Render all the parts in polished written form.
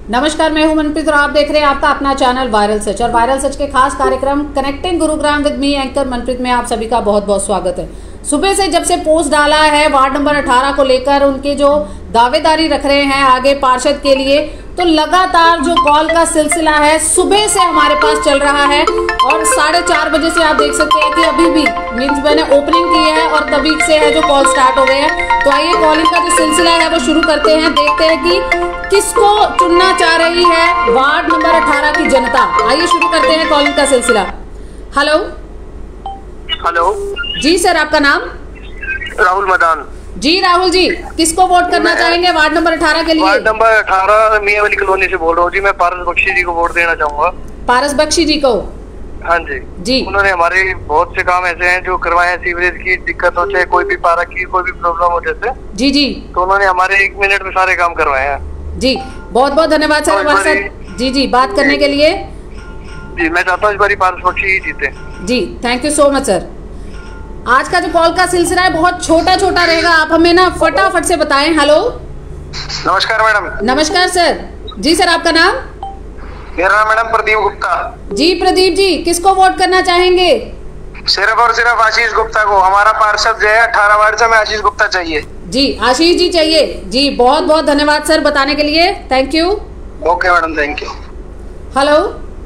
नमस्कार, मैं हूं मनप्रीत और आप देख रहे हैं आपका अपना चैनल वायरल सच। और वायरल सच के खास कार्यक्रम connecting Gurugram with me anchor Manpreet में आप सभी का बहुत बहुत स्वागत है। सुबह से जब से पोस्ट डाला है वार्ड नंबर 18 को लेकर उनके जो दावेदारी रख रहे हैं आगे पार्षद के लिए, तो लगातार जो कॉल का सिलसिला है सुबह से हमारे पास चल रहा है। और 4:30 बजे से आप देख सकते हैं कि अभी भी मीन्स मैंने ओपनिंग की है और तभी से है जो कॉल स्टार्ट हो गए हैं। तो आइए कॉलिंग का जो सिलसिला है वो शुरू करते हैं, देखते हैं कि किसको चुनना चाह रही है वार्ड नंबर 18 की जनता। आइए शुरू करते हैं कॉलिंग का सिलसिला। हेलो हेलो जी सर, आपका नाम? राहुल मदान जी। राहुल जी, किसको वोट करना चाहेंगे वार्ड नंबर 18 के लिए? वार्ड नंबर 18 मियां वाली कॉलोनी से बोल रहा हूँ जी। मैं पारस बख्शी जी को वोट देना चाहूंगा। पारस बख्शी जी को? हाँ जी जी। उन्होंने हमारे बहुत से काम ऐसे हैं जो करवाए हैं। सीवरेज की दिक्कत हो, चाहे कोई भी पार्क की कोई भी प्रॉब्लम हो जैसे, जी जी, तो उन्होंने हमारे 1 मिनट में सारे काम करवाए हैं जी। बहुत बहुत धन्यवाद सर हमारे साथ जी जी बात करने के लिए। जी मैं चाहता हूँ इस बारी पारस बख्शी ही जीते जी। Thank you so much sir. आज का जो कॉल का सिलसिला है बहुत छोटा छोटा रहेगा, आप हमें ना फटाफट से बताएं। हेलो नमस्कार मैडम। नमस्कार सर। जी सर, आपका नाम? मेरा नाम मैडम प्रदीप गुप्ता। जी प्रदीप जी, किसको वोट करना चाहेंगे? सिर्फ और सिर्फ आशीष गुप्ता को। हमारा पार्षद जो है 18 वार्ड से, में आशीष गुप्ता चाहिए जी। आशीष जी चाहिए जी। बहुत बहुत धन्यवाद सर बताने के लिए, thank you. Okay madam, thank you. Hello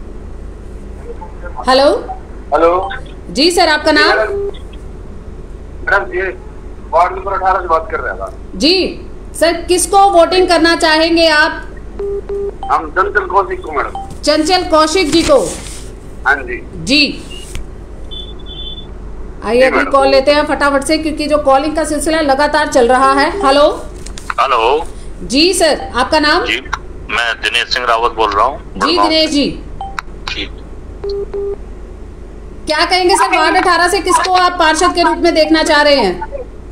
hello hello जी सर, आपका नाम? मैडम ये वार्ड नंबर 18 से बात कर रहे हैं जी सर, किसको वोटिंग करना चाहेंगे आप? हम चंचल कौशिक को मैडम। चंचल कौशिक जी को? हाँ जी जी। आइए अभी कॉल लेते हैं फटाफट से, क्योंकि जो कॉलिंग का सिलसिला लगातार चल रहा है। हेलो हेलो जी सर, आपका नाम? जी मैं दिनेश सिंह रावत बोल रहा हूँ। जी दिनेश जी, क्या कहेंगे सर वार्ड 18 से किसको आप पार्षद के रूप में देखना चाह रहे हैं?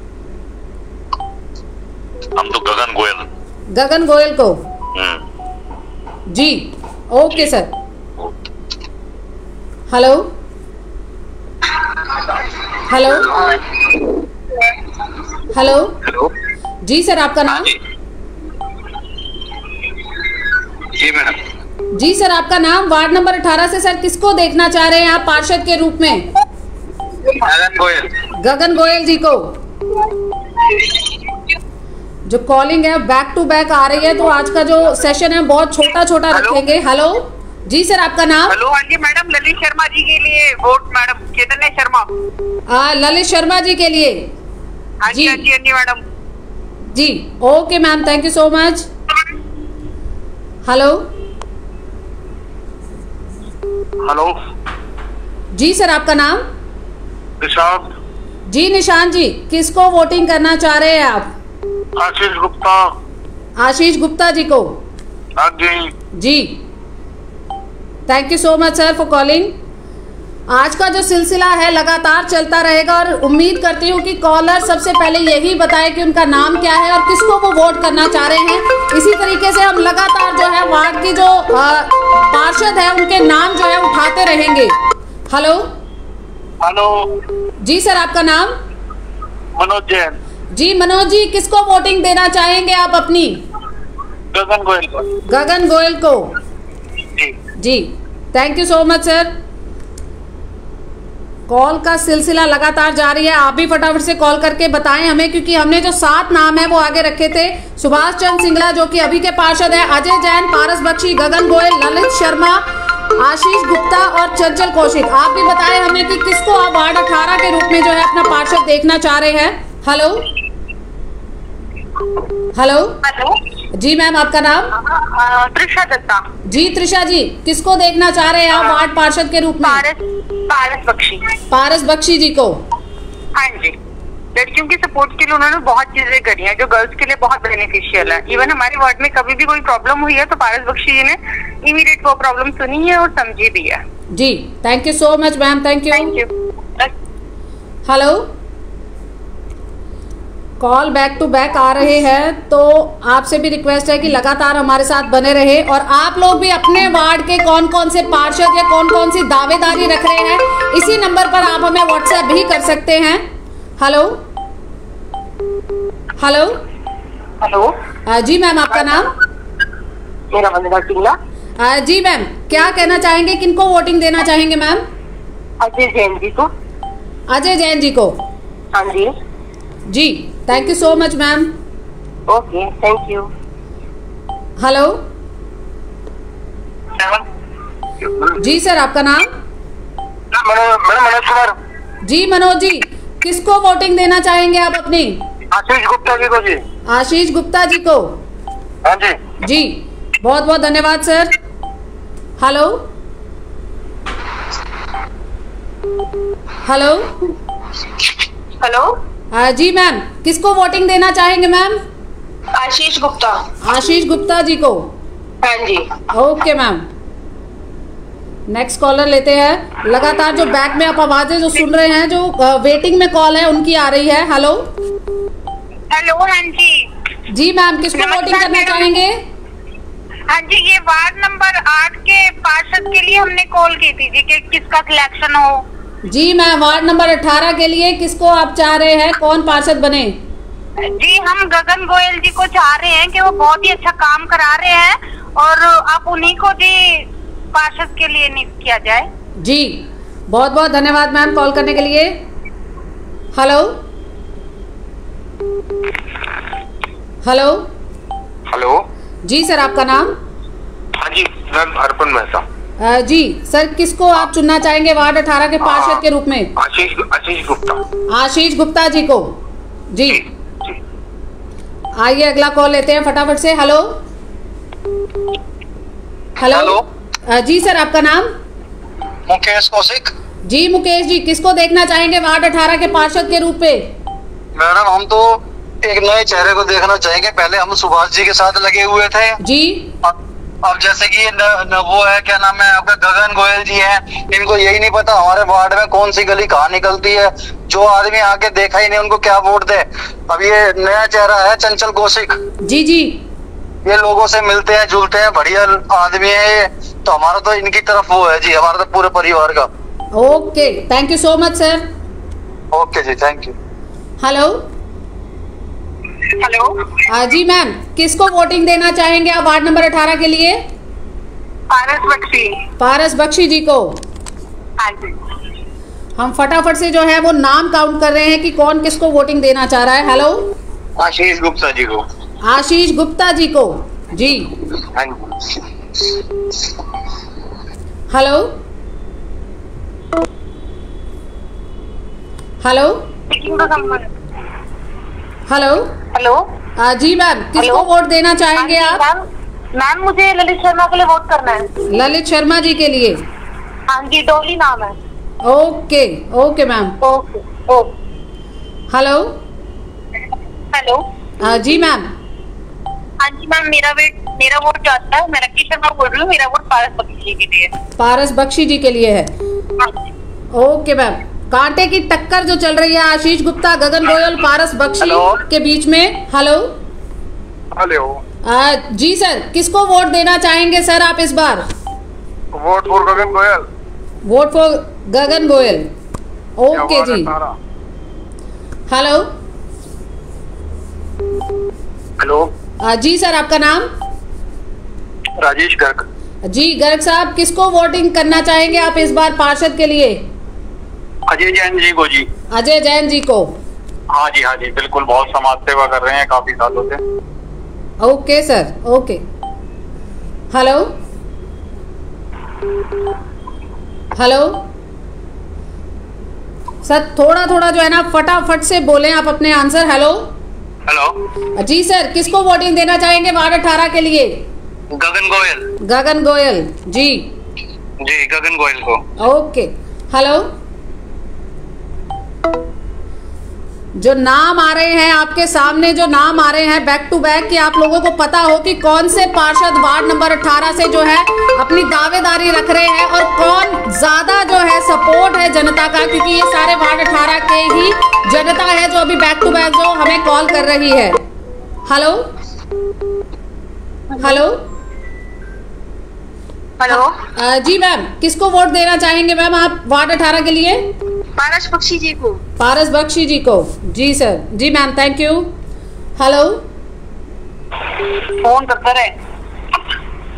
हम तो गगन गोयल। गगन गोयल को? जी okay sir. Hello hello hello hello जी सर, आपका नाम? जी मैडम। जी सर, आपका नाम? वार्ड नंबर 18 से सर किसको देखना चाह रहे हैं आप पार्षद के रूप में? गगन गोयल। गगन गोयल जी को? जो कॉलिंग है बैक टू बैक आ रही है, तो आज का जो सेशन है बहुत छोटा छोटा रखेंगे। हेलो जी सर, आपका नाम? हेलो हाँ जी मैडम, ललित शर्मा जी के लिए वोट मैडम। चैतन्य शर्मा। ललित शर्मा जी के लिए? हाँ जी हाँ जी हाँ जी मैडम जी। Okay ma'am, thank you so much. Hello hello जी सर, आपका नाम? निशांत। जी निशांत जी, किसको वोटिंग करना चाह रहे हैं आप? आशीष गुप्ता। आशीष गुप्ता जी को? हाँ जी जी। Thank you so much sir for calling. आज का जो सिलसिला है लगातार चलता रहेगा और उम्मीद करती हूँ कि कॉलर सबसे पहले यही बताए कि उनका नाम क्या है और किसको वो वोट करना चाह रहे हैं। इसी तरीके से हम लगातार जो है वार्ड की जो पार्षद है उनके नाम जो है उठाते रहेंगे। हेलो हेलो जी सर, आपका नाम? मनोज जैन। जी मनोज जी, किसको वोटिंग देना चाहेंगे आप अपनी? गगन गोयल को। गगन गोयल को? जी जी। Thank you so much sir. Call का सिलसिला लगातार जारी है, आप भी फटाफट से कॉल करके बताएं हमें, क्योंकि हमने जो 7 नाम है वो आगे रखे थे। सुभाष चंद्र सिंगला जो कि अभी के पार्षद है, अजय जैन, पारस बख्शी, गगन गोयल, ललित शर्मा, आशीष गुप्ता और चंचल कौशिक। आप भी बताएं हमें कि किसको आप वार्ड 18 के रूप में जो है अपना पार्षद देखना चाह रहे हैं। हेलो हेलो हेलो जी मैम, आपका नाम? त्रिशा दत्ता। जी त्रिशा जी, किसको देखना चाह रहे हैं आप वार्ड पार्षद के रूप में? पारस बख्शी। पारस बख्शी जी को? हाँ जी, लड़कियों की सपोर्ट के लिए उन्होंने बहुत चीजें करी हैं जो गर्ल्स के लिए बहुत बेनिफिशियल है। इवन हमारे वार्ड में कभी भी कोई प्रॉब्लम हुई है तो पारस बख्शी जी ने इमीडिएट वो प्रॉब्लम सुनी है और समझी भी है। जी thank you so much ma'am, thank you. Thank you. Hello, call back to back आ रहे हैं, तो आपसे भी रिक्वेस्ट है कि लगातार हमारे साथ बने रहे और आप लोग भी अपने वार्ड के कौन कौन से पार्षद या कौन कौन सी दावेदारी रख रहे हैं इसी नंबर पर आप हमें व्हाट्सएप भी कर सकते हैं। हेलो हेलो हेलो जी मैम, आपका नाम? मेरा वंदना सिंगला। जी मैम, क्या कहना चाहेंगे, किनको वोटिंग देना चाहेंगे मैम? अजय जैन जी को। अजय जैन जी को। हाँ जी। जी, thank you so much ma'am. Okay, thank you. Hello जी सर, आपका नाम? मनोज कुमार। जी मनोज जी, किसको वोटिंग देना चाहेंगे आप अपनी? आशीष गुप्ता जी को जी। आशीष गुप्ता जी को। हाँ जी। जी, बहुत बहुत धन्यवाद सर। Hello hello hello. जी मैम, किसको वोटिंग देना चाहेंगे मैम? आशीष गुप्ता। आशीष गुप्ता जी को। हाँ जी। ओके मैम, नेक्स्ट कॉलर लेते हैं। लगातार जो बैक में आप आवाजें जो सुन रहे हैं, जो वेटिंग में कॉल है उनकी आ रही है। Hello hello. हाँ जी। जी मैम, किसको वोटिंग करना चाहेंगे? हाँ जी, ये वार्ड नंबर 8 के पार्षद के लिए हमने कॉल की थी जी कि किसका सिलेक्शन हो। जी मैम, वार्ड नंबर 18 के लिए किसको आप चाह रहे हैं, कौन पार्षद बने? जी, हम गगन गोयल जी को चाह रहे हैं कि वो बहुत ही अच्छा काम करा रहे हैं और आप उन्हीं को जी पार्षद के लिए नियुक्त किया जाए। जी, बहुत बहुत धन्यवाद मैम कॉल करने के लिए। हेलो हेलो हेलो जी सर, आपका नाम? हाँ जी, मैम अर्पण मेहता। जी सर, किसको आप चुनना चाहेंगे वार्ड 18 के पार्षद के रूप में? आशीष गुप्ता। आशीष गुप्ता जी को। जी, आइए अगला कॉल लेते हैं फटाफट से। हेलो हेलो जी सर, आपका नाम? मुकेश कौशिक। जी मुकेश जी, किसको देखना चाहेंगे वार्ड 18 के पार्षद के रूप में? मैडम, हम तो एक नए चेहरे को देखना चाहेंगे। पहले हम सुभाष जी के साथ लगे हुए थे जी। अब जैसे कि वो है, क्या नाम है आपका, गगन गोयल जी हैं, इनको यही नहीं पता हमारे वार्ड में कौन सी गली कहाँ निकलती है। जो आदमी आके देखा ही नहीं, उनको क्या वोट दे। अब ये नया चेहरा है चंचल कौशिक जी। जी, ये लोगों से मिलते हैं जुलते हैं, बढ़िया आदमी है ये। तो हमारा तो इनकी तरफ वो है जी, हमारा तो पूरे परिवार का। Okay, thank you so much sir. Okay जी, थैंक यू। Hello hello. जी मैम, किसको वोटिंग देना चाहेंगे आप वार्ड नंबर 18 के लिए? पारस बख्शी। पारस बख्शी जी को। हाँ जी। हम फटाफट से जो है वो नाम काउंट कर रहे हैं कि कौन किसको वोटिंग देना चाह रहा है। हेलो आशीष गुप्ता जी को। आशीष गुप्ता जी को। जी। हाँ जी। Hello hello hello hello. जी मैम, किसको वोट देना चाहेंगे आप? मैम, मुझे ललित शर्मा के लिए वोट करना है। ललित शर्मा जी के लिए? हाँ जी, डोली नाम है। Okay okay ma'am. Okay okay. Hello hello. जी मैम। हाँ जी मैम, मेरा वोट जाता है। मैं लक्की शर्मा बोल रही हूँ। मेरा वोट पारस बख्शी के लिए। पारस बख्शी जी के लिए है। ओके मैम, कांटे की टक्कर जो चल रही है आशीष गुप्ता, गगन गोयल, पारस बख्शी के बीच में। हेलो हेलो जी सर, किसको वोट देना चाहेंगे सर आप इस बार? Vote for Gagan Goyal. Vote for Gagan Goyal. Okay जी। हेलो हेलो जी सर, आपका नाम? राजेश गर्ग। जी गर्ग साहब, किसको वोटिंग करना चाहेंगे आप इस बार पार्षद के लिए? अजय जैन जी को जी। अजय जैन जी को। हाँ जी, बिल्कुल, बहुत समाज सेवा कर रहे हैं काफी सालों से। Okay sir, okay. Hello hello sir, थोड़ा थोड़ा जो है ना फटाफट से बोलें आप अपने आंसर। हेलो हेलो जी सर, किसको वोटिंग देना चाहेंगे वार्ड 18 के लिए? गगन गोयल। गगन गोयल जी। जी, गगन गोयल को। ओके। हेलो, जो नाम आ रहे हैं आपके सामने, जो नाम आ रहे हैं बैक टू बैक, कि आप लोगों को पता हो कि कौन से पार्षद वार्ड नंबर 18 से जो है अपनी दावेदारी रख रहे हैं और कौन ज्यादा जो है सपोर्ट है जनता का, क्योंकि ये सारे वार्ड 18 के ही जनता है जो अभी बैक टू बैक जो हमें कॉल कर रही है। हेलो हेलो हेलो जी मैम, किसको वोट देना चाहेंगे मैम आप वार्ड 18 के लिए? पारस बख्शी जी को। पारस बख्शी जी को। जी सर। जी ma'am, thank you. Hello phone करता रहे।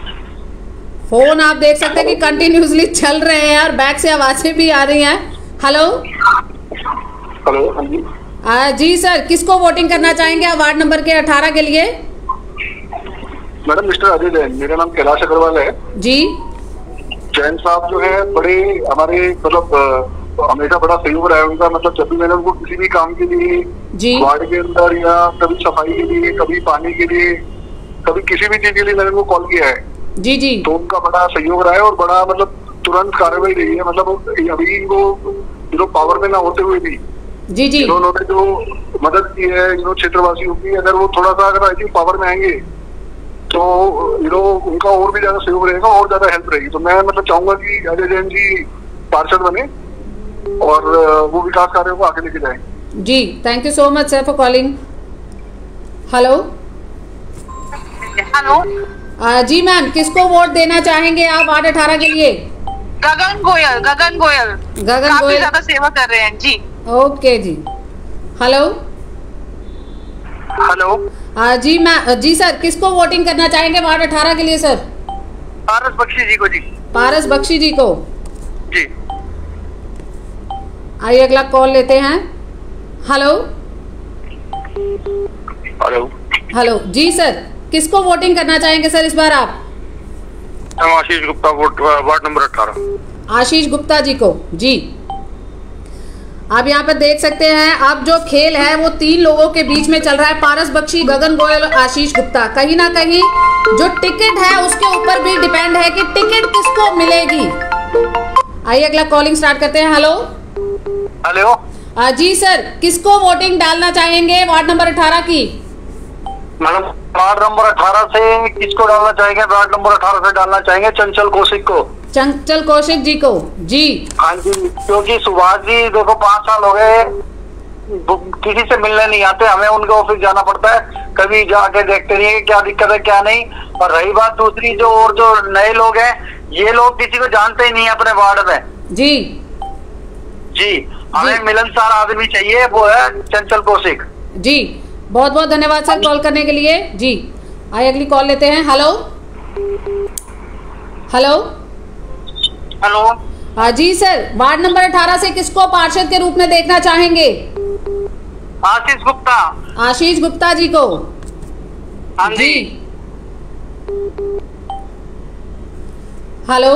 फोन आप देख सकते हैं कि कंटिन्यूसली चल रहे हैं और बैक से आवाजें भी आ रही हैं। हेलो हेलो, हाँ जी। जी सर, किसको वोटिंग करना चाहेंगे आप वार्ड नंबर के 18 के लिए? मैडम मिस्टर अजय जैन, मेरा नाम कैलाश अग्रवाल है जी। जैन साहब जो है बड़े हमारे मतलब हमेशा बड़ा सहयोग रहा है उनका। मतलब जब भी मैंने उनको किसी भी काम के लिए जी वार्ड के अंदर या कभी सफाई के लिए, कभी पानी के लिए, कभी किसी भी चीज के लिए मैंने उनको कॉल किया है, जी जी, तो उनका बड़ा सहयोग रहा है और बड़ा मतलब तुरंत कार्रवाई रही है। मतलब अभी वो पावर में ना होते हुए भी जी जी, उन्होंने जो मदद की है क्षेत्रवासियों की, अगर वो थोड़ा सा अगर आई थिंक पावर में आएंगे तो उनका और भी ज्यादा सहयोग रहेगा और ज्यादा हेल्प रहेगी। तो मैं मतलब चाहूंगा कि अजय जैन जी पार्षद बने और वो विकास कार्यों को आगे लेके जाए। जी, thank you so much sir for calling. Hello hello जी मैम, किसको वोट देना चाहेंगे आप वार्ड 18 के लिए? गगन गोयल। गगन काफी गोयल, ज्यादा सेवा कर रहे हैं जी। ओके जी। हेलो हेलो जी मैम, जी सर, किसको वोटिंग करना चाहेंगे वार्ड 18 के लिए सर? पारस बख्शी जी को जी। पारस बख्शी जी को जी। आइए अगला कॉल लेते हैं। हेलो हेलो हेलो जी सर, किसको वोटिंग करना चाहेंगे सर इस बार आप? Ashish Gupta, ward number 18। आशीष गुप्ता जी को जी। आप यहाँ पर देख सकते हैं, अब जो खेल है वो 3 लोगों के बीच में चल रहा है, पारस बख्शी, गगन गोयल और आशीष गुप्ता। कहीं ना कहीं जो टिकट है उसके ऊपर भी डिपेंड है कि टिकट किसको मिलेगी। आइए अगला कॉलिंग स्टार्ट करते हैं। हेलो हेलो जी सर, किसको वोटिंग डालना चाहेंगे वार्ड नंबर 18 की? मैडम वार्ड नंबर 18 से किसको डालना चाहेंगे? वार्ड नंबर 18 से डालना चाहेंगे चंचल कौशिक को। चंचल कौशिक जी को जी। हाँ जी, क्योंकि सुभाष जी देखो 5 साल हो गए किसी से मिलने नहीं आते, हमें उनके ऑफिस जाना पड़ता है, कभी जाके देखते नहीं है क्या दिक्कत है क्या नहीं। और रही बात दूसरी, जो नए लोग हैं, ये लोग किसी को जानते ही नहीं है अपने वार्ड में जी जी। हमें मिलनसार आदमी चाहिए, वो है चंचल कौशिक जी। बहुत बहुत धन्यवाद सर कॉल करने के लिए जी। आइए अगली कॉल लेते हैं। हेलो हेलो हेलो जी सर, वार्ड नंबर 18 से किसको पार्षद के रूप में देखना चाहेंगे? आशीष गुप्ता। आशीष गुप्ता जी को हाँ जी। हेलो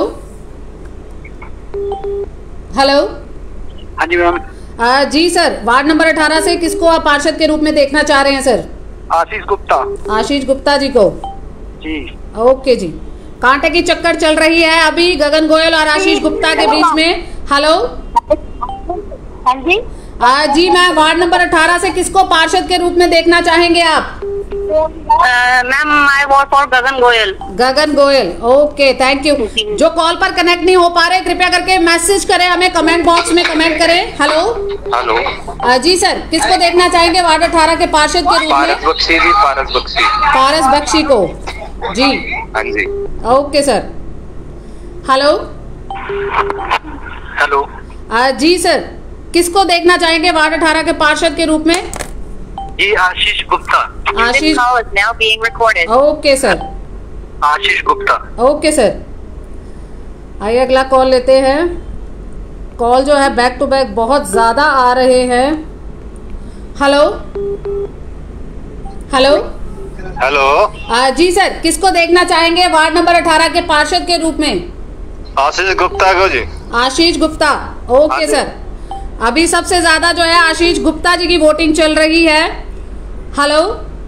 हेलो हाँ जी मैम। जी सर, वार्ड नंबर 18 से किसको आप पार्षद के रूप में देखना चाह रहे हैं सर? आशीष गुप्ता। आशीष गुप्ता जी को जी। ओके जी। कांटे की चक्कर चल रही है अभी गगन गोयल और आशीष गुप्ता के बीच में। हेलो हाँ जी। जी मैं वार्ड नंबर 18 से किसको पार्षद के रूप में देखना चाहेंगे आप? Ma'am I vote for Gagan Goyal. Gagan Goyal, okay thank you. जो कॉल पर कनेक्ट नहीं हो पा रहे, कृपया करके मैसेज करें, हमें कमेंट बॉक्स में कमेंट करें। हेलो जी सर, किसको देखना चाहेंगे वार्ड 18 के पार्षद के रूप में? पारस बख्शी जी, पारस बख्शी। पारस बख्शी को जी। हाँ जी। Okay sir. हेलो हेलो जी सर, किसको देखना चाहेंगे वार्ड 18 के पार्षद के रूप में? जी Ashish Gupta. Ashish, now being recorded. Okay sir. Ashish Gupta. Okay sir. आइए अगला कॉल लेते हैं। कॉल जो है बैक टू बैक बहुत ज्यादा आ रहे हैं। हेलो हेलो हेलो जी सर, किसको देखना चाहेंगे वार्ड नंबर 18 के पार्षद के रूप में? आशीष गुप्ता को जी। Ashish Gupta, okay sir. अभी सबसे ज्यादा जो है आशीष गुप्ता जी की वोटिंग चल रही है। हेलो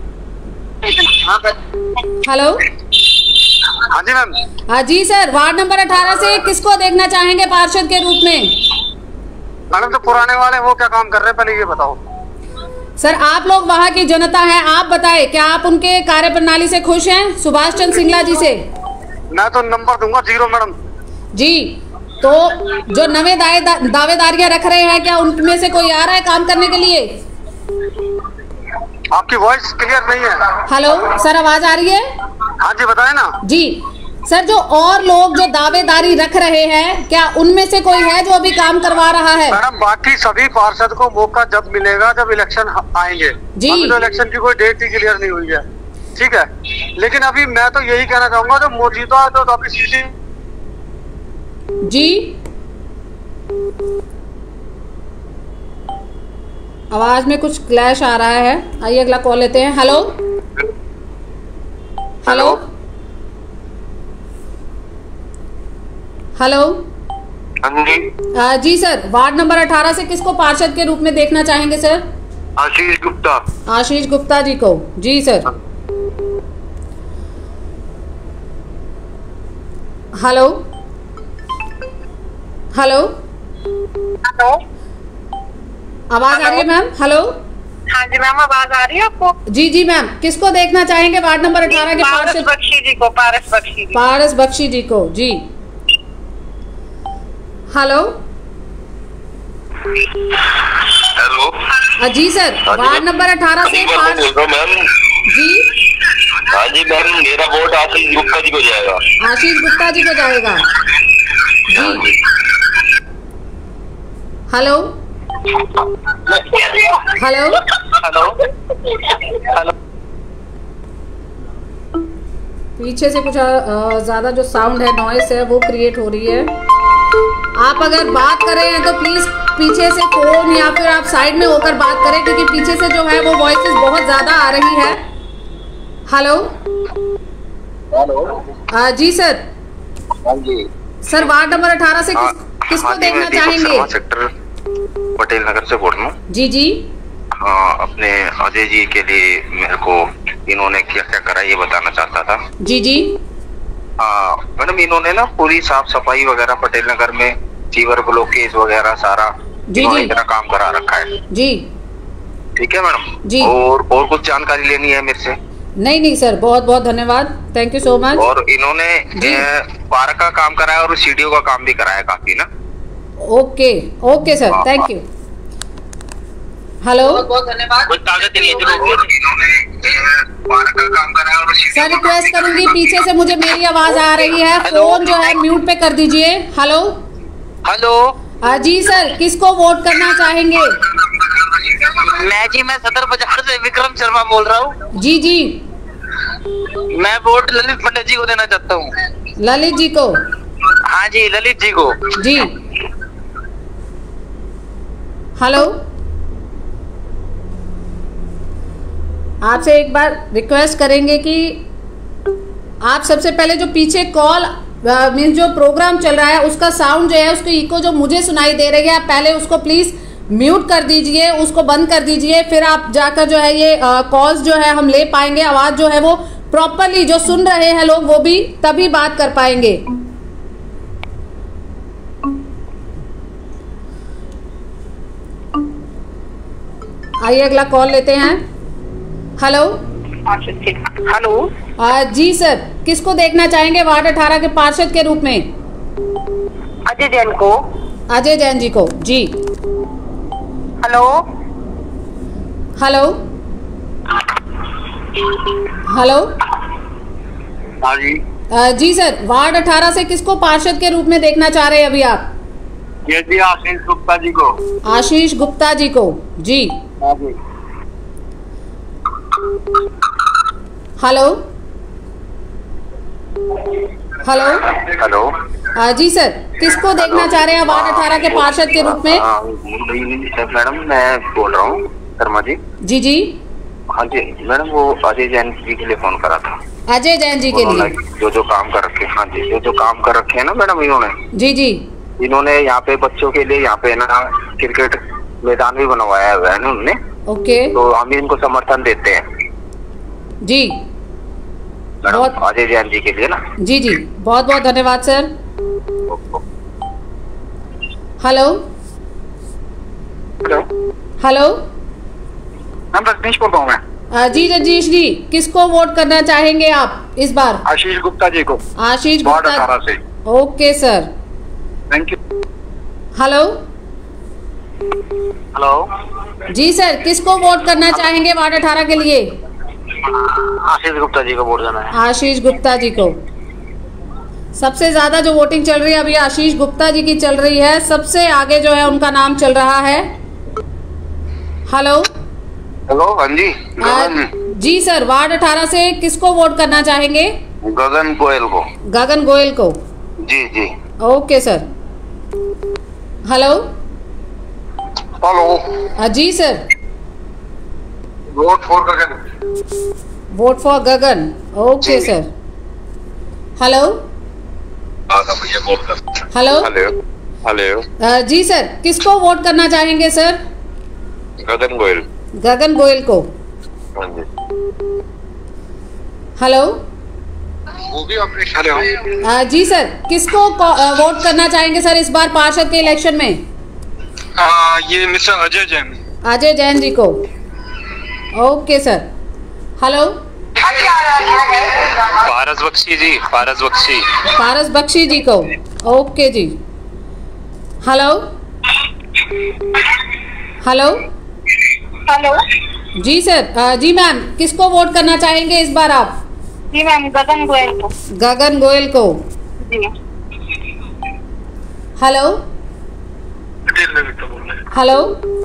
हेलो हाँ जी मैम। जी सर, वार्ड नंबर 18 से किसको देखना चाहेंगे पार्षद के रूप में? मैडम तो पुराने वाले वो क्या काम कर रहे हैं पहले ये बताओ। सर आप लोग वहाँ की जनता हैं, आप बताएं क्या आप उनके कार्य प्रणाली से खुश हैं? सुभाष चंद्र सिंगला जी से मैं तो नंबर दूंगा 0 मैडम जी। तो जो नवे दावेदारियां रख रहे हैं, क्या उनमें से कोई आ रहा है काम करने के लिए? आपकी वॉइस क्लियर नहीं है। हेलो सर, आवाज आ रही है? हाँ जी बताए ना जी सर, जो और लोग जो दावेदारी रख रहे हैं, क्या उनमें से कोई है जो अभी काम करवा रहा है? मैडम बाकी सभी पार्षद को मौका जब मिलेगा जब इलेक्शन आएंगे जी। अभी तो इलेक्शन की कोई डेट ही क्लियर नहीं हुई है। ठीक है, लेकिन अभी मैं तो यही कहना चाहूंगा जो मौजूदा है तो अभी सीसी जी आवाज में कुछ क्लैश आ रहा है। आइए अगला कॉल लेते हैं। Hello hello hello. जी सर, वार्ड नंबर 18 से किसको पार्षद के रूप में देखना चाहेंगे सर? आशीष गुप्ता। आशीष गुप्ता जी को। जी सर। हेलो हेलो हेलो, आवाज आ रही है मैम? हेलो। हाँ जी मैम, आवाज आ रही है आपको? जी जी मैम, किसको देखना चाहेंगे वार्ड नंबर 18 के पार्षद? बख्शी जी को। पारस बख्शी जी। पारस बख्शी जी को। जी हेलो हेलो। जी सर, वार्ड नंबर 18 से पार्षद। मैम जी हाँ जी मैम, मेरा वोट आशीष गुप्ता जी को जाएगा। आशीष गुप्ता जी को जाएगा। जी हेलो हेलो हेलो हेलो। पीछे से कुछ ज्यादा जो साउंड है, नॉइस है, वो क्रिएट हो रही है। आप अगर बात कर रहे हैं तो प्लीज पीछे से फोन या फिर आप साइड में होकर बात करें, क्योंकि पीछे से जो है वो वॉइसेस बहुत ज्यादा आ रही है। Hello hello. जी सर। हाँ जी सर, वार्ड नंबर 18 से किसको देखना चाहेंगे? सेक्टर पटेल नगर से बोल रहा हूँ। जी जी। हाँ, अपने अजय जी के लिए मेरे को इन्होंने क्या क्या करा ये बताना चाहता था। जी जी। हाँ मैडम, इन्होंने ना पूरी साफ सफाई वगैरह पटेल नगर में, सीवर ब्लॉकेज वगैरह सारा इन्होंने इतना काम करा रखा है। जी ठीक है मैडम जी। और कुछ जानकारी लेनी है मेरे से? नहीं नहीं सर, बहुत बहुत धन्यवाद, थैंक यू सो मच। और इन्होंने पार्क का काम कराया और सीडीओ का काम भी कराया काफी ना। Okay okay sir, thank you. Hello, बहुत धन्यवाद। कोई कागज नहीं इन्होंने पार्क का काम कराया और सर रिक्वेस्ट करूंगी, पीछे से मुझे मेरी आवाज आ रही है, फोन जो है म्यूट पे कर दीजिए। Hello hello. जी सर, किसको वोट करना चाहेंगे? मैं सदर बाजार से विक्रम शर्मा बोल रहा हूँ। जी जी। मैं वोट ललित पंडित जी को देना चाहता हूँ। ललित जी को? हाँ जी, ललित जी को। जी। हेलो, आपसे एक बार रिक्वेस्ट करेंगे कि आप सबसे पहले जो पीछे कॉल मीन्स जो प्रोग्राम चल रहा है उसका साउंड जो है, उसकी इको जो मुझे सुनाई दे रही है, आप पहले उसको प्लीज म्यूट कर दीजिए, उसको बंद कर दीजिए, फिर आप जाकर जो है ये कॉल्स जो है हम ले पाएंगे, आवाज जो है वो प्रॉपरली जो सुन रहे हैं लोग वो भी तभी बात कर पाएंगे। आइए अगला कॉल लेते हैं। Hello hello. जी सर, किसको देखना चाहेंगे वार्ड 18 के पार्षद के रूप में? अजय जैन को। अजय जैन जी को। जी। Hello hello hello. हाँ जी। जी सर, वार्ड 18 से किसको पार्षद के रूप में देखना चाह रहे हैं अभी आप? ये जी आशीष गुप्ता जी को। आशीष गुप्ता जी को। जी। हाँ जी। Hello hello hello. जी सर, किसको देखना चाह रहे हैं वार्ड 18 के पार्षद के रूप में? मैडम मैं बोल रहा हूँ शर्मा जी। जी जी। हाँ जी मैडम, वो अजय जैन जी के लिए फोन करा था। अजय जैन जी के लिए? जो काम कर रखे हैं। हाँ जी, जो काम कर रखे हैं ना मैडम इन्होंने। जी जी। इन्होंने यहाँ पे बच्चों के लिए यहाँ पे ना क्रिकेट मैदान भी बनवाया हुआ है ना उन्होंने। ओके। तो हम इनको समर्थन देते हैं जी। मैडम, अजय जैन जी के लिए ना। जी जी, बहुत बहुत धन्यवाद सर। Hello hello. हम रजनीश बोल रहा हूँ मैं। जी रजनीश जी, किसको वोट करना चाहेंगे आप इस बार? आशीष गुप्ता जी को। आशीष वार्ड गुप्ता 18 से। Okay sir, thank you. Hello hello. जी सर, किसको वोट करना चाहेंगे वार्ड 18 के लिए? आशीष गुप्ता जी को वोट देना है। आशीष गुप्ता जी को। सबसे ज्यादा जो वोटिंग चल रही है अभी आशीष गुप्ता जी की चल रही है, सबसे आगे जो है उनका नाम चल रहा है। Hello hello. हाँ जी जी सर, वार्ड 18 से किसको वोट करना चाहेंगे? गगन गोयल को। गगन गोयल को। जी जी। Okay sir. हेलो। हेलो। जी sir. Vote for Gagan. Vote for Gagan. Okay sir. Hello. Hello. Hello. जी सर, किसको वोट करना चाहेंगे सर? गगन गोयल। गगन गोयल को। हाँ जी। हेलो। वो भी ऑपरेशन। जी सर, किसको वोट करना चाहेंगे सर इस बार पार्षद के इलेक्शन में? ये मिस्टर अजय जैन। अजय जैन जी को। Okay sir. Hello. Paras Bakshi ji. Paras Bakshi. Paras Bakshi ji को। ओके जी। हेलो। हेलो। हेलो। जी सर। जी मैम, किसको वोट करना चाहेंगे इस बार आप? जी मैम, गगन गोयल को। गगन गोयल को। जी। हेलो। हेलो।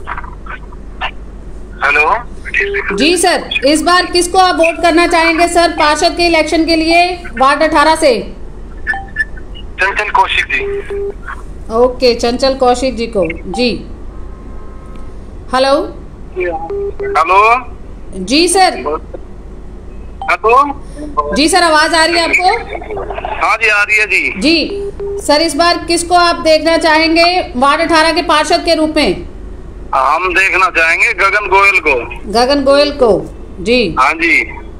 हेलो। जी सर, इस बार किसको आप वोट करना चाहेंगे सर पार्षद के इलेक्शन के लिए वार्ड 18 से? चंचल कौशिक जी। ओके, चंचल कौशिक जी को। जी। हेलो। हेलो। जी सर। हेलो। जी सर, आवाज आ रही है आपको? हाँ जी, आ रही है जी। जी सर, इस बार किसको आप देखना चाहेंगे वार्ड 18 के पार्षद के रूप में? हम देखना चाहेंगे गगन गोयल को। गगन गोयल को। जी। हाँ जी।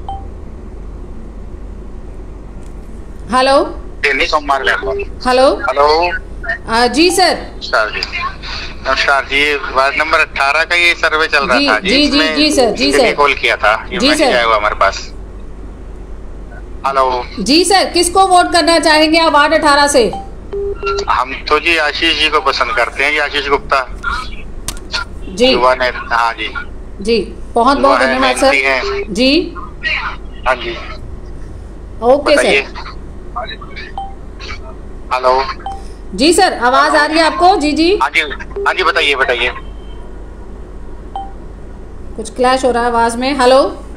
हेलो। सोमवार हेलो। हेलो। जी सर। नमस्कार जी। वार्ड नंबर 18 का ये सर्वे चल रहा था जी जी जी सर। जी सर, कॉल किया था। जी सर। हमारे पास। हेलो। जी सर, किसको वोट करना चाहेंगे आप वार्ड 18 से? हम तो जी आशीष जी को पसंद करते हैं जी, आशीष गुप्ता जी। युवा ने। हाँ जी। जी, बहुत बहुत धन्यवाद सर। जी। हाँ जी। Okay sir. हेलो। जी सर, आवाज आ रही है आपको? जी जी। हाँ जी। हाँ जी, बताइए बताइए। कुछ क्लैश हो रहा है आवाज में। हेलो।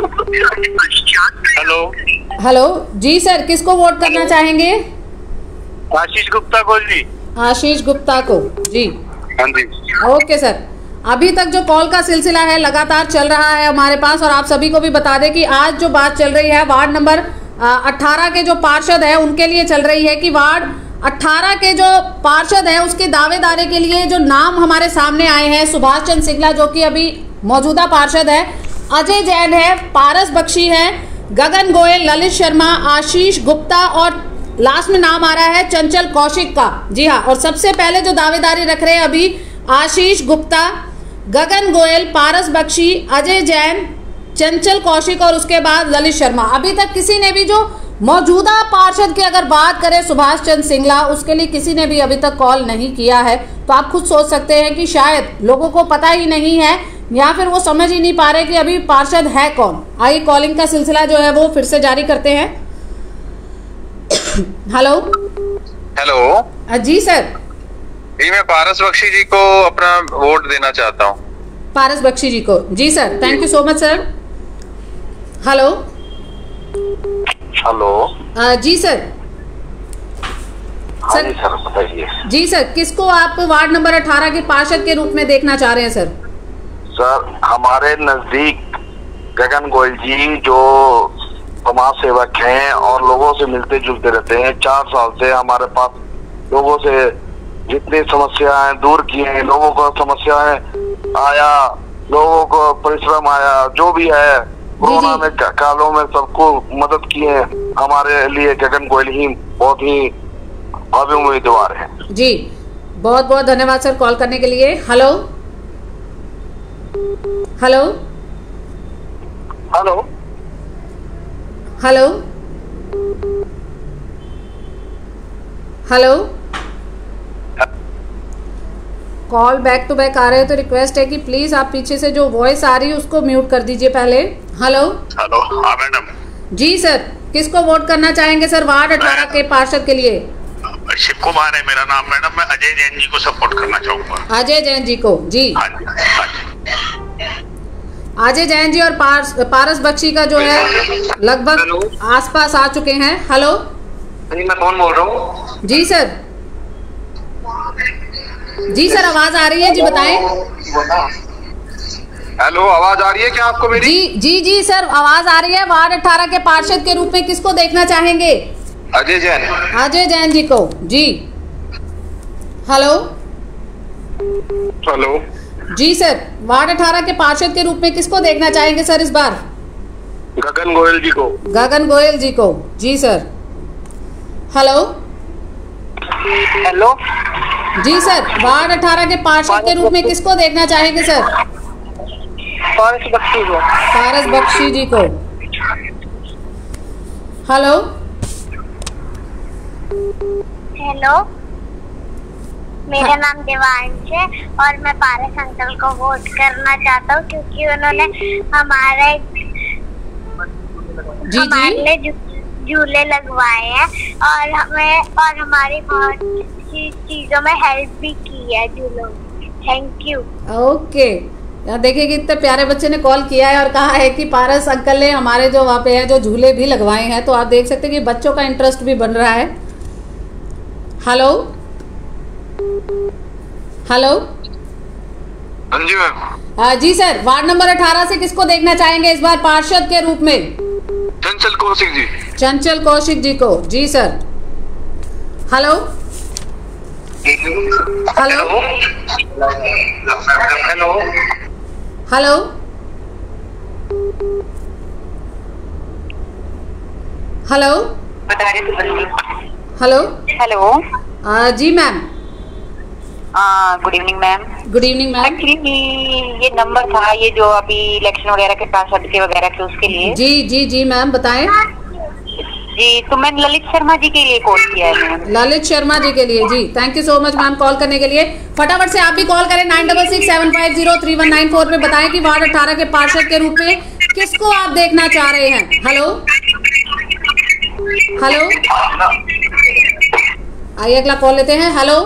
हेलो। हेलो। जी सर, किसको वोट करना चाहेंगे? आशीष गुप्ता को जी। आशीष गुप्ता को। जी। हाँ जी। ओके सर, अभी तक जो कॉल का सिलसिला है लगातार चल रहा है हमारे पास, और आप सभी को भी बता दें कि आज जो बात चल रही है वार्ड नंबर 18 के जो पार्षद है उनके लिए चल रही है कि वार्ड 18 के जो पार्षद है उसके दावेदारी के लिए जो नाम हमारे सामने आए हैं, सुभाष चंद्र सिंगला जो कि अभी मौजूदा पार्षद है, अजय जैन है, पारस बख्शी है, गगन गोयल, ललित शर्मा, आशीष गुप्ता और लास्ट में नाम आ रहा है चंचल कौशिक का। जी हाँ, और सबसे पहले जो दावेदारी रख रहे हैं अभी आशीष गुप्ता, गगन गोयल, पारस बख्शी, अजय जैन, चंचल कौशिक और उसके बाद ललित शर्मा। अभी तक किसी ने भी जो मौजूदा पार्षद की अगर बात करें सुभाष चंद्र सिंगला, उसके लिए किसी ने भी अभी तक कॉल नहीं किया है। तो आप खुद सोच सकते हैं कि शायद लोगों को पता ही नहीं है या फिर वो समझ ही नहीं पा रहे कि अभी पार्षद है कौन। आइए कॉलिंग का सिलसिला जो है वो फिर से जारी करते हैं। हेलो। हेलो। जी सर। जी, मैं पारस बख्शी जी को अपना वोट देना चाहता हूँ। पारस बख्शी जी को। जी sir, thank you so much sir. Hello. Hello. जी सर। हाँ जी सर, बताइए। जी सर, किसको आप वार्ड नंबर 18 के पार्षद के रूप में देखना चाह रहे हैं सर? सर, हमारे नजदीक गगन गोयल जी जो समाज सेवक हैं और लोगों से मिलते जुलते रहते हैं, 4 साल से हमारे पास लोगों से जितनी समस्याएं दूर की हैं, लोगों को समस्याएं आया, लोगों को परिश्रम आया, जो भी है कोरोना में कालों में सबको मदद की है। हमारे लिए गगन गोयल ही बहुत ही भव्य उम्मीदवार है। जी, बहुत बहुत धन्यवाद सर कॉल करने के लिए। Hello. Hello. Hello. Hello. Hello. Call back to back आ रहे हैं तो रिक्वेस्ट है कि प्लीज आप पीछे से जो वॉइस आ रही है उसको म्यूट कर दीजिए पहले। हेलो। हेलो। हाँ मैडम। जी सर, किसको वोट करना चाहेंगे सर वार्ड 18 के पार्षद के लिए? शिव कुमार है मेरा नाम मैडम। मैं अजय जैन जी को सपोर्ट करना चाहूंगा। अजय जैन जी को। जी। हाँ जी। हाँ जी। अजय जैन जी और पारस बख्शी का जो है लगभग आसपास आ चुके हैं। हेलो मैं कौन बोल रहा हूँ? जी सर, जी सर आवाज आ रही है जी, बताएं। हेलो, आवाज आ रही है क्या आपको मेरी? जी जी जी सर आवाज आ रही है। वार्ड 18 के पार्षद के रूप में किसको देखना चाहेंगे? अजय जैन। अजय जैन जी को जी। हेलो हेलो जी सर, वार्ड 18 के पार्षद के रूप में किसको देखना चाहेंगे सर इस बार? गगन गोयल जी को। गगन गोयल जी को जी सर। हेलो हेलो जी सर, वार्ड 18 के पार्षद के रूप में किसको देखना चाहेंगे सर? पारस बख्शी को। पारस बख्शी जी को। हेलो हेलो, मेरा नाम देवांश है और मैं पारस अंकल को वोट करना चाहता हूँ क्योंकि उन्होंने हमारे जी झूले लगवाए हैं और हमें और हमारी बहुत सी चीजों में हेल्प भी की है झूलों। Thank you. ओके, यहाँ देखिए कि इतने प्यारे बच्चे ने कॉल किया है और कहा है कि पारस अंकल ने हमारे जो वहाँ पे है जो झूले भी लगवाए हैं, तो आप देख सकते हैं कि बच्चों का इंटरेस्ट भी बन रहा है। हेलो हेलो हाँ जी मैम। जी सर, वार्ड नंबर 18 से किसको देखना चाहेंगे इस बार पार्षद के रूप में? चंचल कौशिक जी। चंचल कौशिक जी को जी sir. Hello hello hello hello hello hello hello जी ma'am. Good evening ma'am. Good evening ma'am. Actually ये नंबर था, ये जो अभी इलेक्शन वगैरह के पार्षद के वगैरह के उसके लिए। जी जी जी मैम बताएं। जी, तो मैंने ललित शर्मा जी के लिए कॉल किया है मैम। ललित शर्मा जी के लिए जी, thank you so much ma'am call करने के लिए। फटाफट से आप भी कॉल करें 9667503194 पे। बताएं कि वार्ड 18 के पार्षद के रूप में किसको आप देखना चाह रहे हैं। हेलो हेलो, आइए अगला कॉल लेते हैं। हेलो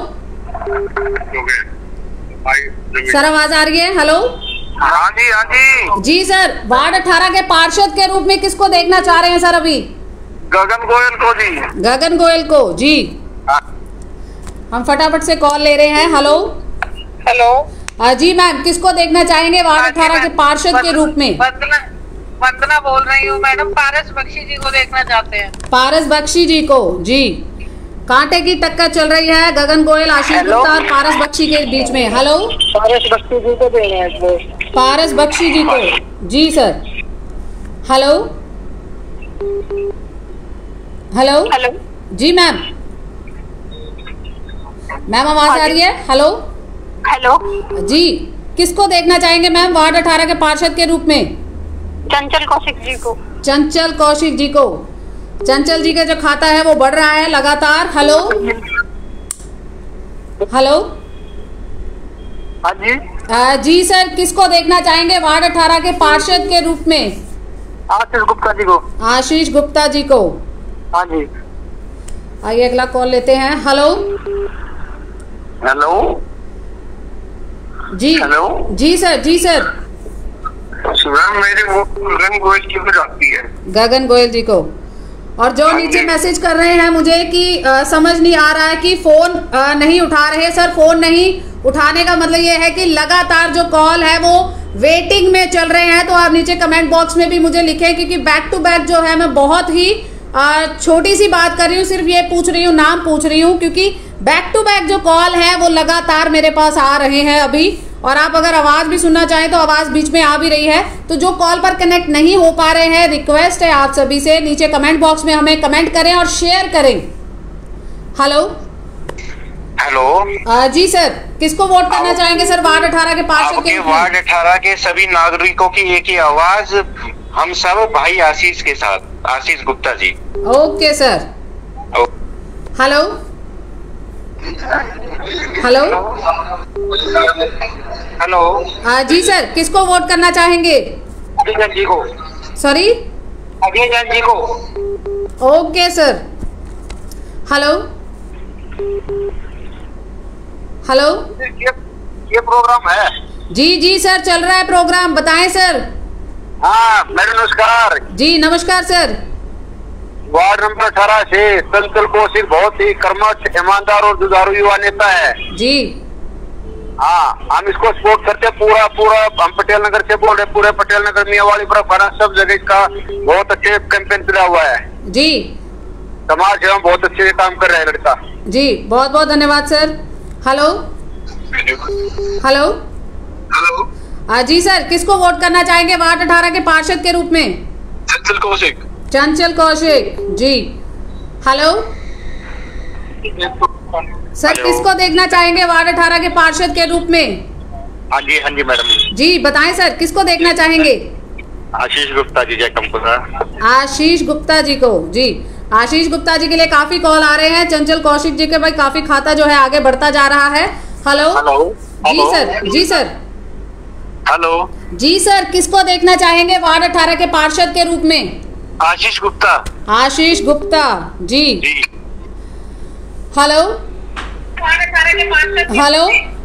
सर आवाज आ रही है? हेलो हाँ जी हाँ जी। जी सर, वार्ड 18 के पार्षद के रूप में किसको देखना चाह रहे हैं सर अभी? गगन गोयल को जी। गगन गोयल को जी। हम फटाफट से कॉल ले रहे हैं। हेलो हेलो जी मैम, किसको देखना चाहेंगे वार्ड 18 के पार्षद के रूप में? वंदना बोल रही हूँ मैडम, पारस बख्शी जी को देखना चाहते हैं। पारस बख्शी जी को जी। कांटे की टक्कर चल रही है गगन गोयल, आशीष गुप्ता और पारस बख्शी के बीच में। हेलो पारस बख्शी जी को दे रहे हैं। पारस बख्शी जी को जी सर। हेलो हेलो हेलो जी मैम, मैम आवाज आ रही है? हेलो हेलो जी, किसको देखना चाहेंगे मैम वार्ड 18 के पार्षद के रूप में? चंचल कौशिक जी को। चंचल कौशिक जी को। चंचल जी का जो खाता है वो बढ़ रहा है लगातार। हेलो हेलो हाँ जी जी सर, किसको देखना चाहेंगे वार्ड 18 के पार्षद के रूप में? आशीष गुप्ता जी को। आशीष गुप्ता जी को। हाँ जी। आइए अगला कॉल लेते हैं। हेलो हेलो जी हेलो जी सर। जी सर, मैम मेरी वो गगन गोयल जी को जाती है। गगन गोयल जी को। और जो नीचे मैसेज कर रहे हैं मुझे कि समझ नहीं आ रहा है कि फोन नहीं उठा रहे। सर फोन नहीं उठाने का मतलब ये है कि लगातार जो कॉल है वो वेटिंग में चल रहे हैं। तो आप नीचे कमेंट बॉक्स में भी मुझे लिखें, क्योंकि बैक टू बैक जो है मैं बहुत ही छोटी सी बात कर रही हूँ, सिर्फ ये पूछ रही हूँ, नाम पूछ रही हूँ, क्योंकि बैक टू बैक जो कॉल है वो लगातार मेरे पास आ रहे हैं अभी। और आप अगर आवाज भी सुनना चाहें तो आवाज बीच में आ भी रही है। तो जो कॉल पर कनेक्ट नहीं हो पा रहे हैं, रिक्वेस्ट है आप सभी से नीचे कमेंट बॉक्स में हमें कमेंट करें और शेयर करें। हेलो हेलो जी सर, किसको वोट करना चाहेंगे सर वार्ड 18 के पार्षद के? वार्ड 18 के सभी नागरिकों की एक ही आवाज, हम सब भाई आशीष के साथ, Ashish Gupta ji. Okay sir. Hello hello hello जी सर, किसको वोट करना चाहेंगे? अजय जी को। सॉरी, अजय जी को। Okay sir. हेलो हेलो ये प्रोग्राम है? जी जी सर, चल रहा है प्रोग्राम, बताएं सर। हाँ मैडम नमस्कार जी नमस्कार सर। वार्ड नंबर 18 से चंचल कौशिक बहुत ही कर्मठ, ईमानदार और जुझारू युवा नेता है जी। हाँ हम इसको सपोर्ट करते हैं पूरा हम पटेल नगर से बोल रहे, पूरे पटेल नगर मियावाली सब जगह इसका बहुत अच्छे कैंपेन चला हुआ है जी। समाज सेवा बहुत अच्छे काम कर रहा है लड़का जी। बहुत बहुत धन्यवाद सर। हेलो हेलो हेलो जी सर, किसको वोट करना चाहेंगे वार्ड 18 के पार्षद के रूप में? चंचल कौशिक। चंचल कौशिक जी। हेलो सर, किसको देखना चाहेंगे वार्ड 18 के पार्षद के रूप में? हाँ जी मैडम जी बताएं सर, किसको देखना चाहेंगे? आशीष गुप्ता जी, जय कंपुरा। आशीष गुप्ता जी को जी। आशीष गुप्ता जी के लिए काफी कॉल आ रहे हैं। चंचल कौशिक जी के भाई काफी खाता जो है आगे बढ़ता जा रहा है। हेलो जी सर। जी सर। हेलो जी सर, किसको देखना चाहेंगे वार्ड 18 के पार्षद के रूप में? Ashish Gupta. Ashish Gupta ji. Hello hello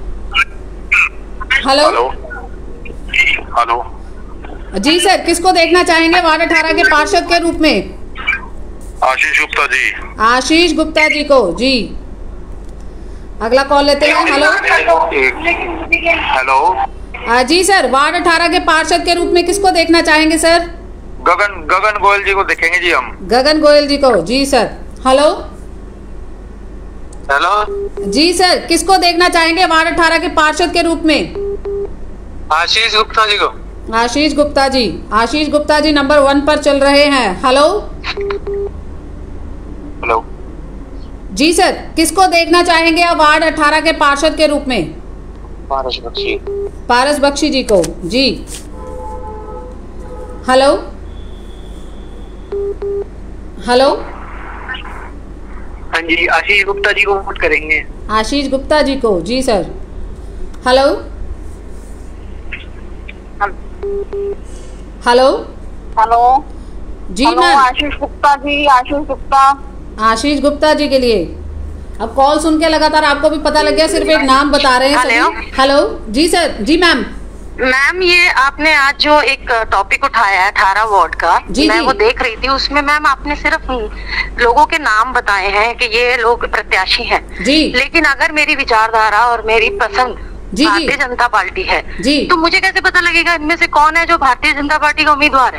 hello hello जी सर, किसको देखना चाहेंगे वार्ड 18 के पार्षद के रूप में? आशीष गुप्ता जी। आशीष गुप्ता जी को जी। अगला कॉल लेते हैं। हेलो हेलो जी सर, वार्ड 18 के पार्षद के रूप में किसको देखना चाहेंगे सर? गगन गोयल जी को देखेंगे जी हम। गगन गोयल जी को जी सर। हेलो हेलो जी सर, किसको देखना चाहेंगे वार्ड 18 के पार्षद के रूप में? आशीष गुप्ता जी को। आशीष गुप्ता जी। आशीष गुप्ता जी नंबर 1 पर चल रहे हैं। हेलो हेलो जी सर, किसको देखना चाहेंगे आप वार्ड 18 के पार्षद के रूप में? पारस बख्शी। पारस बख्शी जी को जी। हेलो हेलो हाँ जी, आशीष गुप्ता जी को वोट करेंगे। आशीष गुप्ता जी को जी सर। हेलो हेलो हेलो जी मैम। आशीष गुप्ता जी। आशीष गुप्ता। आशीष गुप्ता जी के लिए अब कॉल सुन के लगातार आपको भी पता लग गया, सिर्फ एक नाम बता रहे हैं सभी। हेलो जी सर। जी मैम। मैम, ये आपने आज जो एक टॉपिक उठाया है 18 वार्ड का, मैं वो देख रही थी। उसमें मैम आपने सिर्फ लोगों के नाम बताए हैं कि ये लोग प्रत्याशी हैं जी। लेकिन अगर मेरी विचारधारा और मेरी पसंद भारतीय जनता पार्टी है जी, तो मुझे कैसे पता लगेगा इनमें से कौन है जो भारतीय जनता पार्टी का उम्मीदवार है?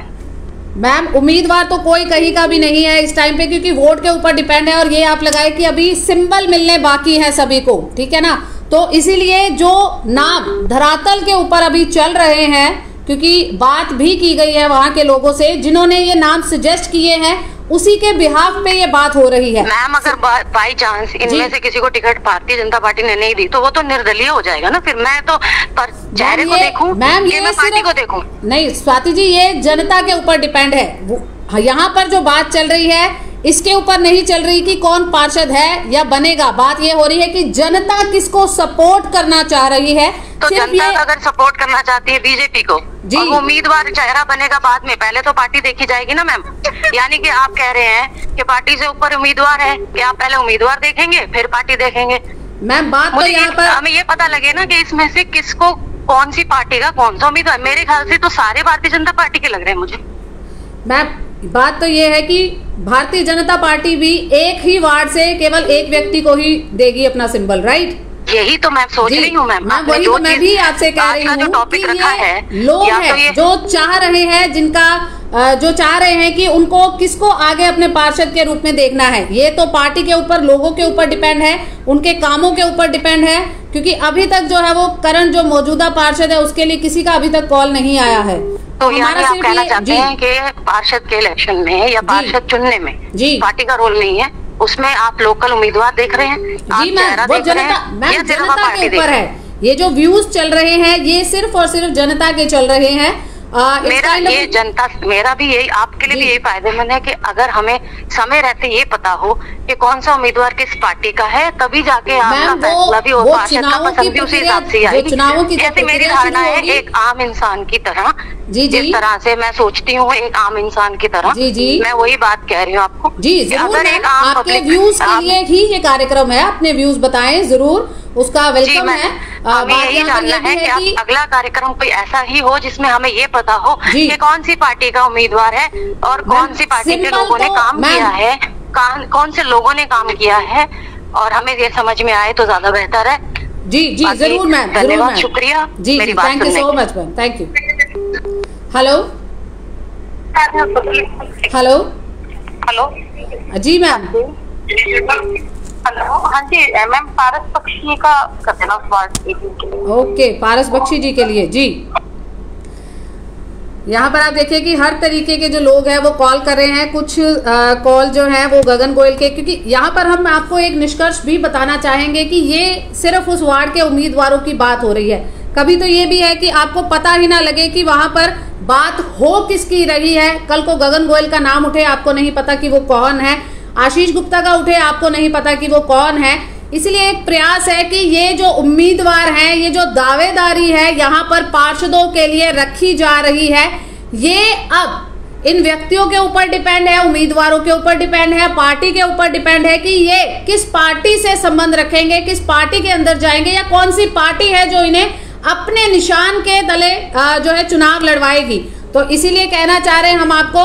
मैम उम्मीदवार तो कोई कहीं का भी नहीं है इस टाइम पे, क्योंकि वोट के ऊपर डिपेंड है। और ये आप लगाए कि अभी सिंबल मिलने बाकी है सभी को, ठीक है ना? तो इसीलिए जो नाम धरातल के ऊपर अभी चल रहे हैं, क्योंकि बात भी की गई है वहां के लोगों से जिन्होंने ये नाम सजेस्ट किए हैं, उसी के बिहाफ पे ये बात हो रही है। मैम, अगर बाई चांस इनमें से किसी को टिकट भारतीय जनता पार्टी ने नहीं दी तो वो तो निर्दलीय हो जाएगा ना। फिर मैं तो पर चेहरे को देखूं मैम, ये मैं पार्टी को देखूं? नहीं स्वाति जी, ये जनता के ऊपर डिपेंड है। यहाँ पर जो बात चल रही है इसके ऊपर नहीं चल रही कि कौन पार्षद है या बनेगा। बात ये हो रही है कि जनता किसको सपोर्ट करना चाह रही है। तो जनता अगर सपोर्ट करना चाहती है बीजेपी को और उम्मीदवार चेहरा बनेगा बाद में, पहले तो पार्टी देखी जाएगी ना मैम। यानी कि आप कह रहे हैं कि पार्टी से ऊपर उम्मीदवार है कि आप पहले उम्मीदवार देखेंगे फिर पार्टी देखेंगे? मैम बात तो यहाँ पर हमें ये पता लगे ना कि इसमें से किसको कौन सी पार्टी का कौन सा उम्मीदवार। मेरे ख्याल से तो सारे भारतीय जनता पार्टी के लग रहे हैं मुझे। मैम बात तो ये है कि भारतीय जनता पार्टी भी एक ही वार्ड से केवल एक व्यक्ति को ही देगी अपना सिंबल, राइट? यही तो मैं सोच रही हूँ मैम। वही तो मैं भी आपसे कह रही हूँ कि ये लोग हैं जो चाह रहे हैं, जिनका जो चाह रहे हैं कि उनको किसको आगे अपने पार्षद के रूप में देखना है। ये तो पार्टी के ऊपर, लोगों के ऊपर डिपेंड है, उनके कामों के ऊपर डिपेंड है। क्योंकि अभी तक जो है वो करंट जो मौजूदा पार्षद है उसके लिए किसी का अभी तक कॉल नहीं आया है। तो यानी आप कहना चाहते हैं कि पार्षद के इलेक्शन में या पार्षद चुनने में पार्टी का रोल नहीं है, उसमें आप लोकल उम्मीदवार देख रहे हैं? जी मैम, वो जनता के ऊपर है। ये जो व्यूज चल रहे हैं ये सिर्फ और सिर्फ जनता के चल रहे हैं। मेरा भी यही, आपके लिए भी यही फायदेमंद है कि अगर हमें समय रहते ये पता हो कि कौन सा उम्मीदवार किस पार्टी का है, तभी जाके आपका फैसला भी और पार्षद का पसंद भी उसी हिसाब से आएगी। जैसे मेरी धारणा है एक आम इंसान की तरह जी जी, जिस तरह से मैं सोचती हूँ एक आम इंसान की तरह, जी जी, मैं वही बात कह रही हूँ आपको। जी जरूर, आपके व्यूज के लिए ही ये कार्यक्रम है, अपने व्यूज बताएं जरूर, उसका वेलकम है। हमें यही जानना है कि अगला कार्यक्रम कोई ऐसा ही हो जिसमें हमें ये पता हो कि कौन सी पार्टी का उम्मीदवार है और कौन सी पार्टी के लोगों ने काम किया है, कौन से लोगों ने काम किया है, और हमें ये समझ में आए तो ज्यादा बेहतर है। जी जी जरूर मैम, धन्यवाद, शुक्रिया जी, thank you so much ma'am, thank you. Hello hello hello जी मैम, हेलो, हाँ जी मैम, पारस बख्शी का कर देना सवाल। ओके, पारस बख्शी जी के लिए जी। यहाँ पर आप देखिए कि हर तरीके के जो लोग हैं वो कॉल कर रहे हैं, कुछ कॉल जो है वो गगन गोयल के, क्योंकि यहाँ पर हम आपको एक निष्कर्ष भी बताना चाहेंगे कि ये सिर्फ उस वार्ड के उम्मीदवारों की बात हो रही है। कभी तो ये भी है कि आपको पता ही ना लगे कि वहां पर बात हो किसकी रही है। कल को गगन गोयल का नाम उठे, आपको नहीं पता कि वो कौन है, आशीष गुप्ता का उठे, आपको नहीं पता कि वो कौन है। इसलिए एक प्रयास है कि ये जो उम्मीदवार हैं, ये जो दावेदारी है यहाँ पर पार्षदों के लिए रखी जा रही है, ये अब इन व्यक्तियों के ऊपर डिपेंड है, उम्मीदवारों के ऊपर डिपेंड है, पार्टी के ऊपर डिपेंड है कि ये किस पार्टी से संबंध रखेंगे, किस पार्टी के अंदर जाएंगे, या कौन सी पार्टी है जो इन्हें अपने निशान के तले जो है चुनाव लड़वाएगी। तो इसीलिए कहना चाह रहे हैं हम आपको,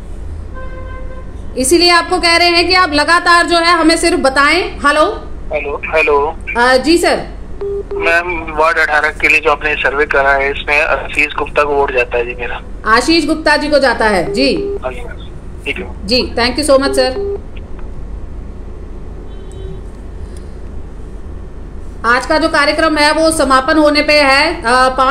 इसीलिए आपको कह रहे हैं कि आप लगातार जो है हमें सिर्फ बताएं। हेलो हेलो हेलो जी सर। मैम, वार्ड 18 के लिए जो आपने सर्वे करा है इसमें आशीष गुप्ता को वोट जाता है जी मेरा। आशीष गुप्ता जी को जाता है जी, ठीक है जी, thank you so much sir. आज का जो कार्यक्रम है वो समापन होने पे है,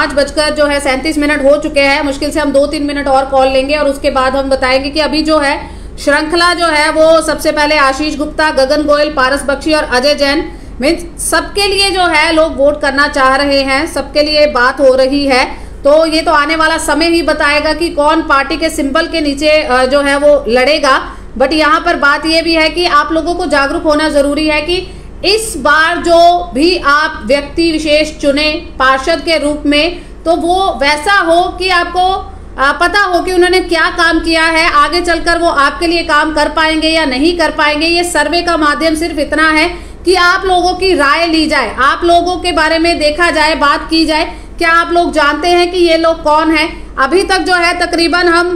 5:37 हो चुके हैं। मुश्किल से हम 2-3 मिनट और कॉल लेंगे और उसके बाद हम बताएंगे कि अभी जो है श्रृंखला जो है वो सबसे पहले आशीष गुप्ता, गगन गोयल, पारस बख्शी और अजय जैन में सबके लिए जो है लोग वोट करना चाह रहे हैं, सबके लिए बात हो रही है। तो ये तो आने वाला समय ही बताएगा कि कौन पार्टी के सिंबल के नीचे जो है वो लड़ेगा। बट यहाँ पर बात ये भी है कि आप लोगों को जागरूक होना जरूरी है कि इस बार जो भी आप व्यक्ति विशेष चुने पार्षद के रूप में, तो वो वैसा हो कि आपको पता हो कि उन्होंने क्या काम किया है, आगे चलकर वो आपके लिए काम कर पाएंगे या नहीं कर पाएंगे। ये सर्वे का माध्यम सिर्फ इतना है कि आप लोगों की राय ली जाए, आप लोगों के बारे में देखा जाए, बात की जाए, क्या आप लोग जानते हैं कि ये लोग कौन है। अभी तक जो है तकरीबन हम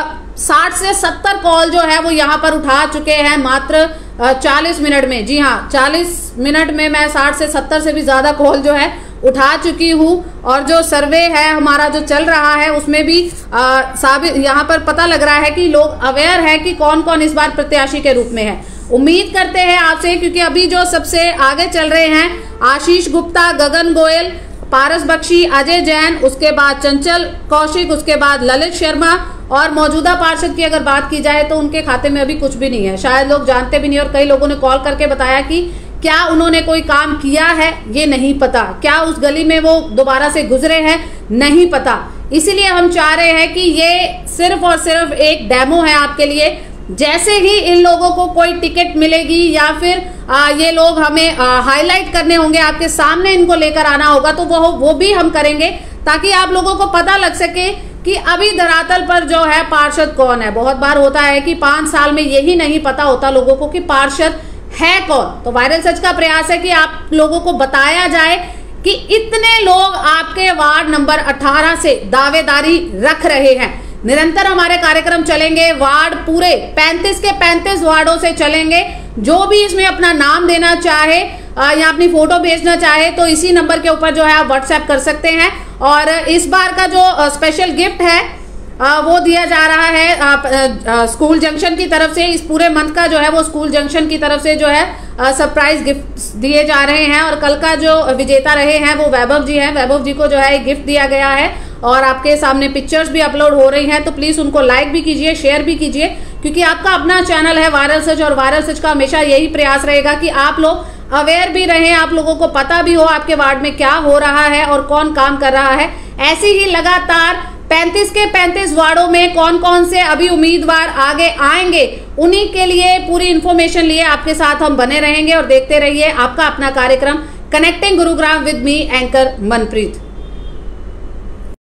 60 से 70 कॉल जो है वो यहाँ पर उठा चुके हैं मात्र 40 मिनट में। जी हाँ, 40 मिनट में मैं 60 से 70 से भी ज्यादा कॉल जो है उठा चुकी हूँ। और जो सर्वे है हमारा जो चल रहा है उसमें भी साबित यहाँ पर पता लग रहा है कि लोग अवेयर है कि कौन कौन इस बार प्रत्याशी के रूप में है। उम्मीद करते हैं आपसे, क्योंकि अभी जो सबसे आगे चल रहे हैं आशीष गुप्ता, गगन गोयल, पारस बख्शी, अजय जैन, उसके बाद चंचल कौशिक, उसके बाद ललित शर्मा, और मौजूदा पार्षद की अगर बात की जाए तो उनके खाते में अभी कुछ भी नहीं है, शायद लोग जानते भी नहीं। और कई लोगों ने कॉल करके बताया कि क्या उन्होंने कोई काम किया है ये नहीं पता, क्या उस गली में वो दोबारा से गुजरे हैं नहीं पता। इसीलिए हम चाह रहे हैं कि ये सिर्फ और सिर्फ एक डेमो है आपके लिए। जैसे ही इन लोगों को कोई टिकट मिलेगी या फिर ये लोग हमें हाईलाइट करने होंगे, आपके सामने इनको लेकर आना होगा, तो वो भी हम करेंगे ताकि आप लोगों को पता लग सके कि अभी धरातल पर जो है पार्षद कौन है। बहुत बार होता है कि 5 साल में यही नहीं पता होता लोगों को कि पार्षद है कौन। तो वायरल सच का प्रयास है कि आप लोगों को बताया जाए कि इतने लोग आपके वार्ड नंबर 18 से दावेदारी रख रहे हैं। निरंतर हमारे कार्यक्रम चलेंगे, वार्ड पूरे 35 के 35 वार्डों से चलेंगे। जो भी इसमें अपना नाम देना चाहे या अपनी फोटो भेजना चाहे तो इसी नंबर के ऊपर जो है आप व्हाट्सएप कर सकते हैं। और इस बार का जो स्पेशल गिफ्ट है वो दिया जा रहा है स्कूल जंक्शन की तरफ से। इस पूरे मंथ का जो है वो स्कूल जंक्शन की तरफ से जो है सरप्राइज गिफ्ट दिए जा रहे हैं। और कल का जो विजेता रहे हैं वो वैभव जी हैं। वैभव जी को जो है गिफ्ट दिया गया है और आपके सामने पिक्चर्स भी अपलोड हो रही हैं, तो प्लीज उनको लाइक भी कीजिए, शेयर भी कीजिए, क्योंकि आपका अपना चैनल है वायरल सच। और वायरल सच का हमेशा यही प्रयास रहेगा कि आप लोग अवेयर भी रहें, आप लोगों को पता भी हो आपके वार्ड में क्या हो रहा है और कौन काम कर रहा है। ऐसे ही लगातार 35 के 35 वार्डों में कौन कौन से अभी उम्मीदवार आगे आएंगे, उन्हीं के लिए पूरी इन्फॉर्मेशन लिए आपके साथ हम बने रहेंगे। और देखते रहिए आपका अपना कार्यक्रम connecting Gurugram with me, anchor Manpreet.